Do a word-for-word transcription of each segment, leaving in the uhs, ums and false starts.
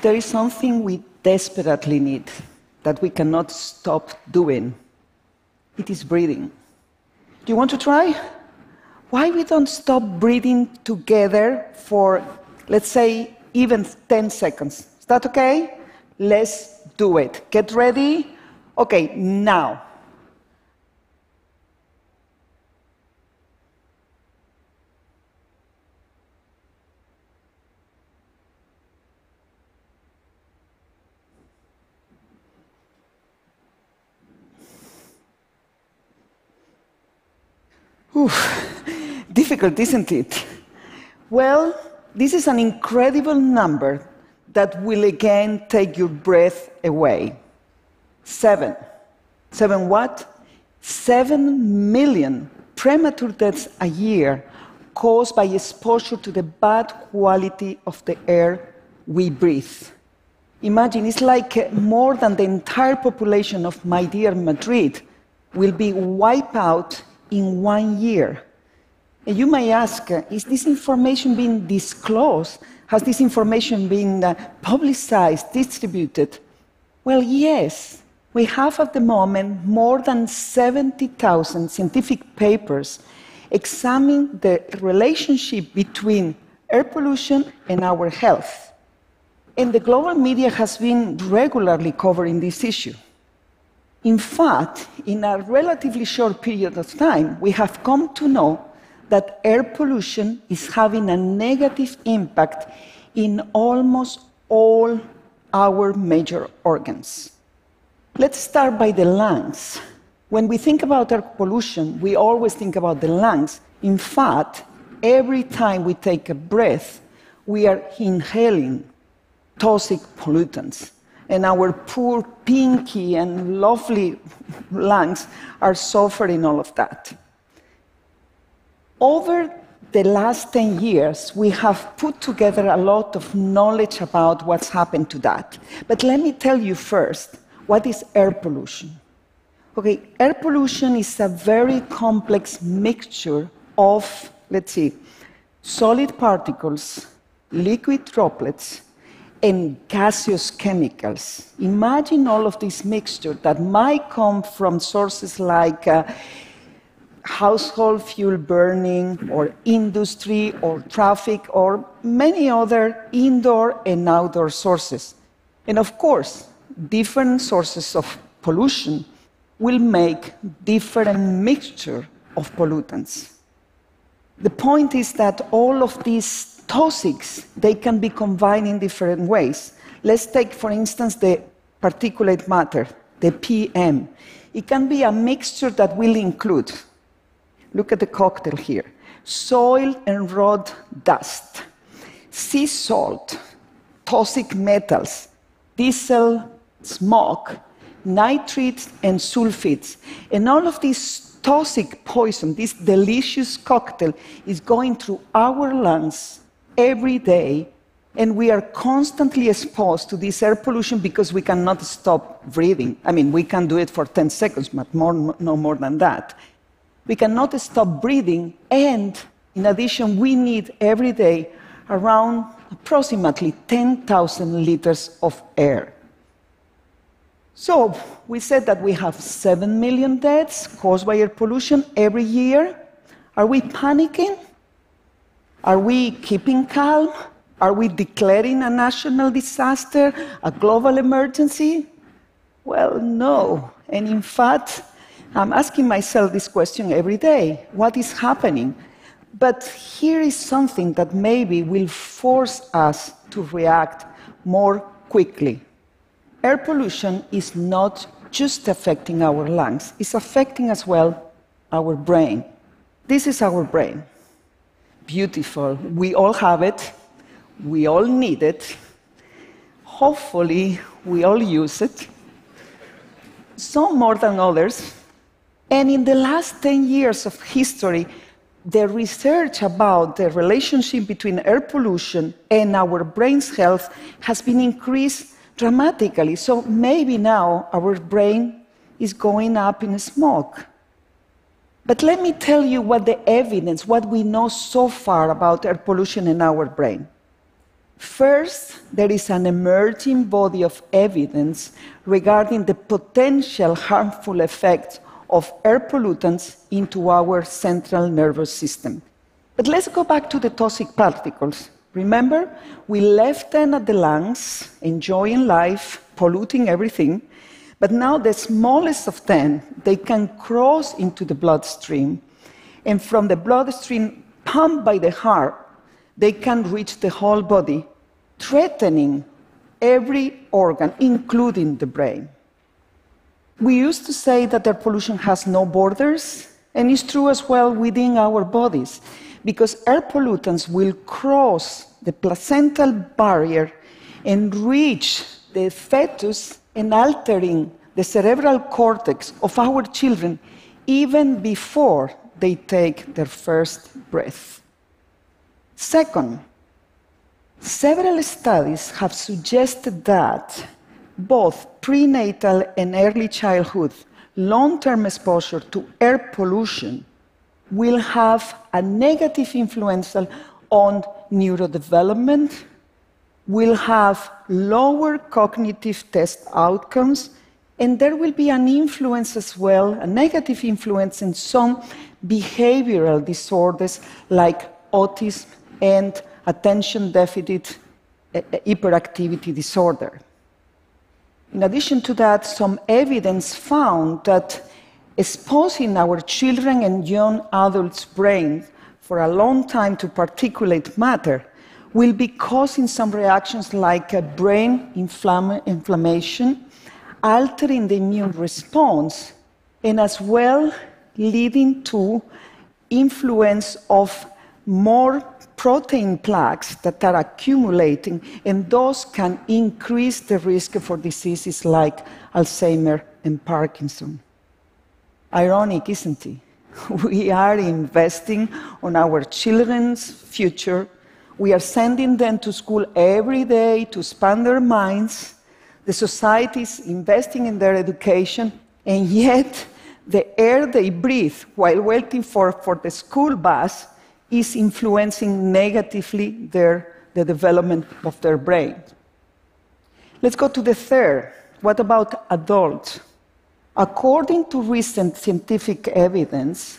there is something we desperately need that we cannot stop doing. It is breathing. Do you want to try? Why we don't stop breathing together for, let's say, even ten seconds? Is that okay? Let's do it. Get ready? Okay, now. Oof, difficult, isn't it? Well, this is an incredible number that will again take your breath away. Seven. Seven what? Seven million premature deaths a year caused by exposure to the bad quality of the air we breathe. Imagine, it's like more than the entire population of my dear Madrid will be wiped out in one year. And you may ask, uh, is this information being disclosed? Has this information been uh, publicized, distributed? Well, yes. We have at the moment more than seventy thousand scientific papers examining the relationship between air pollution and our health. And the global media has been regularly covering this issue. In fact, in a relatively short period of time, we have come to know that air pollution is having a negative impact in almost all our major organs. Let's start by the lungs. When we think about air pollution, we always think about the lungs. In fact, every time we take a breath, we are inhaling toxic pollutants. And our poor, pinky, and lovely lungs are suffering all of that. Over the last ten years, we have put together a lot of knowledge about what's happened to that. But let me tell you first, what is air pollution? Okay, air pollution is a very complex mixture of, let's see, solid particles, liquid droplets, and gaseous chemicals. Imagine all of this mixture that might come from sources like uh, household fuel burning, or industry, or traffic, or many other indoor and outdoor sources. And of course, different sources of pollution will make different mixture of pollutants. The point is that all of these toxics, they can be combined in different ways. Let's take, for instance, the particulate matter, the P M. It can be a mixture that will include, look at the cocktail here, soil and road dust, sea salt, toxic metals, diesel, smoke, nitrates, and sulfates. And all of this toxic poison, this delicious cocktail, is going through our lungs every day, and we are constantly exposed to this air pollution because we cannot stop breathing. I mean, we can do it for ten seconds, but more, no more than that. We cannot stop breathing, and in addition, we need every day around approximately ten thousand liters of air. So we said that we have seven million deaths caused by air pollution every year. Are we panicking? Are we keeping calm? Are we declaring a national disaster, a global emergency? Well, no. And in fact, I'm asking myself this question every day. What is happening? But here is something that maybe will force us to react more quickly. Air pollution is not just affecting our lungs, it's affecting as well our brain. This is our brain. Beautiful. We all have it. We all need it. Hopefully, we all use it. Some more than others. And in the last ten years of history, the research about the relationship between air pollution and our brain's health has been increased dramatically. So maybe now our brain is going up in smoke. But let me tell you what the evidence, what we know so far about air pollution in our brain. First, there is an emerging body of evidence regarding the potential harmful effects of air pollutants into our central nervous system. But let's go back to the toxic particles. Remember, we left them at the lungs, enjoying life, polluting everything, but now the smallest of them, they can cross into the bloodstream, and from the bloodstream pumped by the heart, they can reach the whole body, threatening every organ, including the brain. We used to say that air pollution has no borders, and it's true as well within our bodies, because air pollutants will cross the placental barrier and reach the fetus and altering the cerebral cortex of our children even before they take their first breath. Second, several studies have suggested that both prenatal and early childhood long-term exposure to air pollution will have a negative influence on neurodevelopment, will have lower cognitive test outcomes, and there will be an influence as well, a negative influence in some behavioral disorders like autism and attention deficit hyperactivity disorder. In addition to that, some evidence found that exposing our children and young adults' brains for a long time to particulate matter will be causing some reactions like a brain inflamm inflammation, altering the immune response, and as well leading to influence of more protein plaques that are accumulating, and those can increase the risk for diseases like Alzheimer's and Parkinson. Ironic, isn't it? We are investing on our children's future. We are sending them to school every day to expand their minds. The society is investing in their education, and yet the air they breathe while waiting for, for the school bus is influencing negatively their, the development of their brain. Let's go to the third. What about adults? According to recent scientific evidence,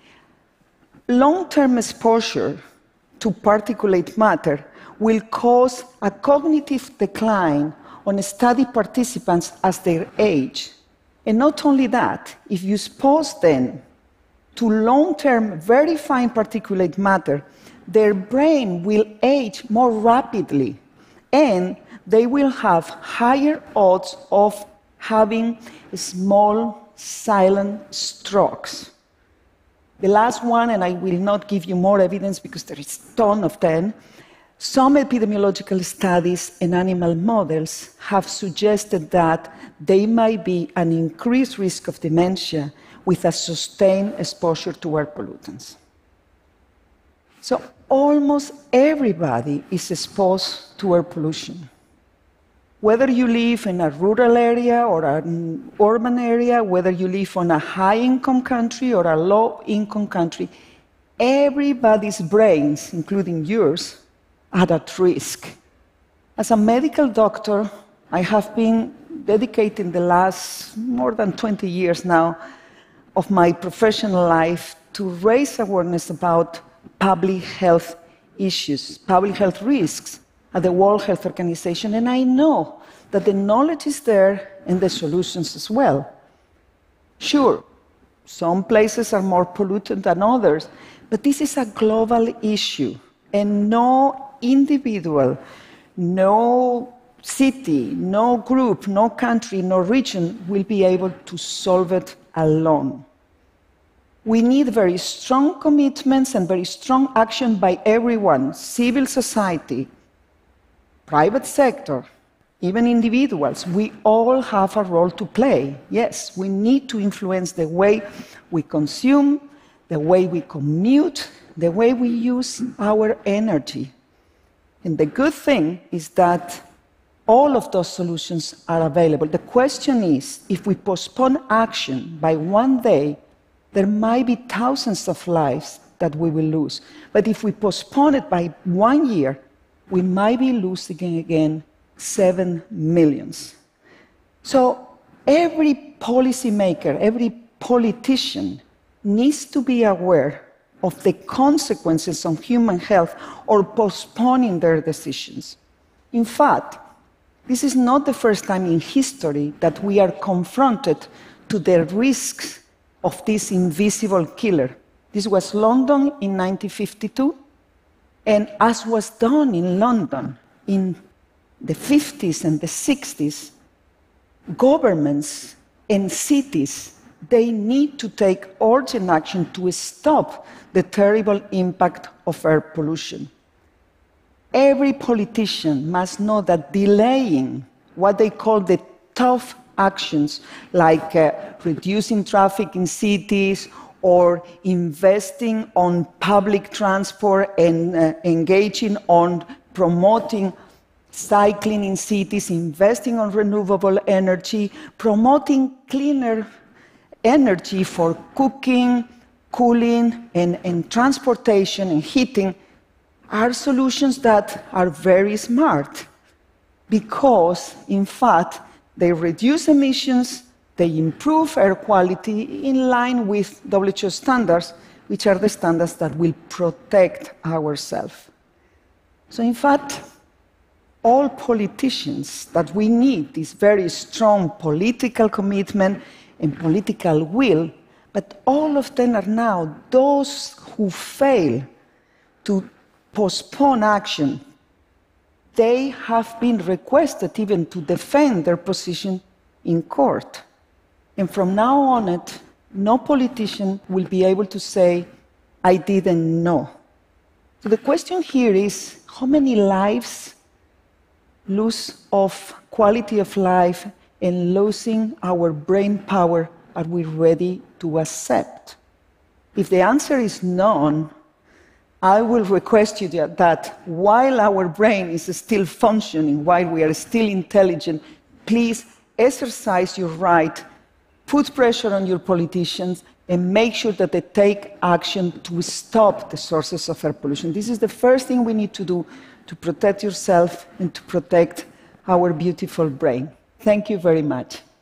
long-term exposure to particulate matter will cause a cognitive decline on study participants as they age. And not only that, if you expose them to long-term very fine particulate matter, their brain will age more rapidly, and they will have higher odds of having small, silent strokes. The last one, and I will not give you more evidence because there is a ton of them, some epidemiological studies and animal models have suggested that there might be an increased risk of dementia with a sustained exposure to air pollutants. So almost everybody is exposed to air pollution. Whether you live in a rural area or an urban area, whether you live in a high-income country or a low-income country, everybody's brains, including yours, are at risk. As a medical doctor, I have been dedicating the last more than twenty years now of my professional life to raise awareness about public health issues, public health risks at the World Health Organization, and I know that the knowledge is there and the solutions as well. Sure, some places are more polluted than others, but this is a global issue, and no individual, no city, no group, no country, no region will be able to solve it alone. We need very strong commitments and very strong action by everyone, civil society, private sector, even individuals. We all have a role to play. Yes, we need to influence the way we consume, the way we commute, the way we use our energy. And the good thing is that all of those solutions are available. The question is, if we postpone action by one day, there might be thousands of lives that we will lose. But if we postpone it by one year, we might be losing again seven million. So every policymaker, every politician needs to be aware of the consequences on human health or postponing their decisions. In fact, this is not the first time in history that we are confronted to the risks of this invisible killer. This was London in nineteen fifty-two, and as was done in London in the fifties and the sixties, governments and cities, they need to take urgent action to stop the terrible impact of air pollution. Every politician must know that delaying what they call the tough actions, like uh, reducing traffic in cities or investing on public transport and uh, engaging on promoting cycling in cities, investing on renewable energy, promoting cleaner energy for cooking, cooling, and, and transportation and heating, are solutions that are very smart because, in fact, they reduce emissions, they improve air quality in line with W H O standards, which are the standards that will protect ourselves. So, in fact, all politicians that we need this very strong political commitment and political will, but all of them are now those who fail to postpone action. They have been requested even to defend their position in court. And from now on, it, no politician will be able to say, I didn't know. So the question here is, how many lives, loss of quality of life, and losing our brain power are we ready to accept? If the answer is none, I will request you that while our brain is still functioning, while we are still intelligent, please exercise your right, put pressure on your politicians, and make sure that they take action to stop the sources of air pollution. This is the first thing we need to do to protect yourself and to protect our beautiful brain. Thank you very much.